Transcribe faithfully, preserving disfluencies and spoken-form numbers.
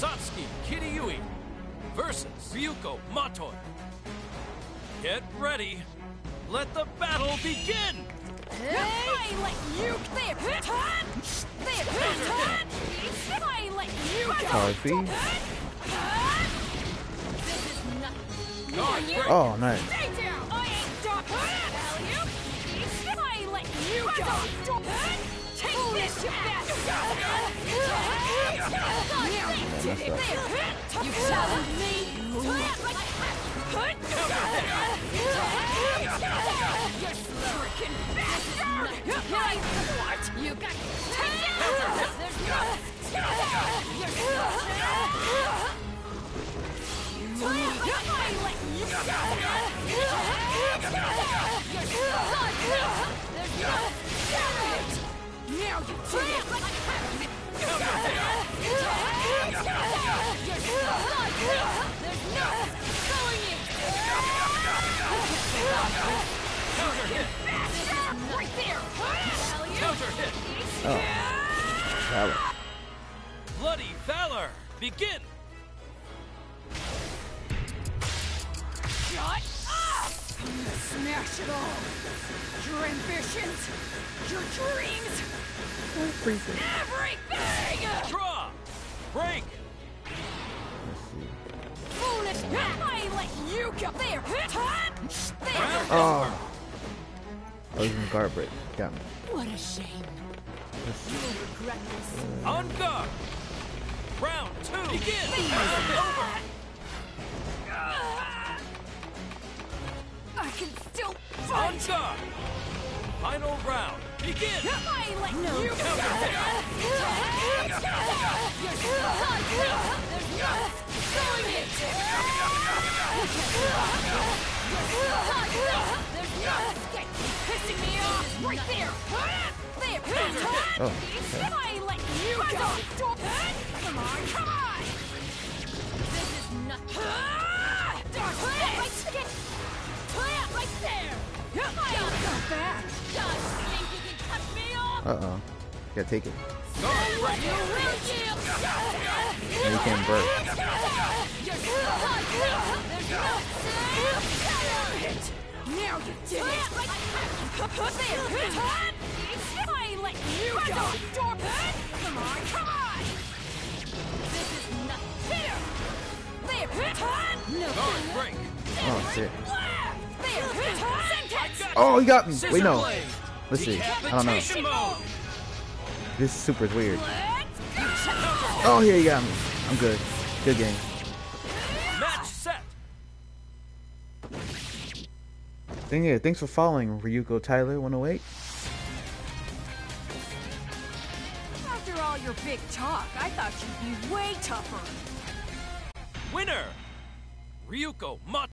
Satsuki Kiriyui versus Ryuko Matoi. Get ready. Let the battle begin! I let you there. Turn. There. Turn. I let you go. Harvey. This is nothing. Guard break. Oh, nice. Stay down. I ain't done. Alley-oop. I let you go. Take this, you bastard. Now you did it. There. You challenged me. You freaking bastard! What? You got take it! There's no... Now you did it! There's no going in! Counter hit! Right there! Counter hit! Oh. Valor. Bloody Valor! Begin! Shut up! I'm gonna smash it all! Your ambitions! Your dreams! Everything. Everything! Draw! Break! Foolish! I let you go there! Turn! There! Oh. I was in guard break. Got me. What a shame. You'll regret this. On guard! Round two! Begin! Round over! I can still On fight! guard! Final round! Begin! I let No. you go! There's no going it! There's no escape! Pissing me off! Right there! There! Oh, okay. I let you go! Come on, come on! This is nothing! Dark stick! Right there! I'll come back! Just think you can cut me off? Uh oh. Gotta take it. Guard break! You will yield! And you can't break. There's no hit! Now you did it! There! I let you go! Come on, come on! This is nothing! Here! There! No! Guard break! Oh, shit. There! Oh, he got me. Scissor Wait, no. blade. Let's see. I don't know. Decapitation mode! This super is weird. Let's go! Oh, here you got me. I'm good. Good game. Match set! Thing here, thanks for following Ryuko Tyler one oh eight. After all your big talk, I thought you'd be way tougher. Winner! Ryuko Matoi!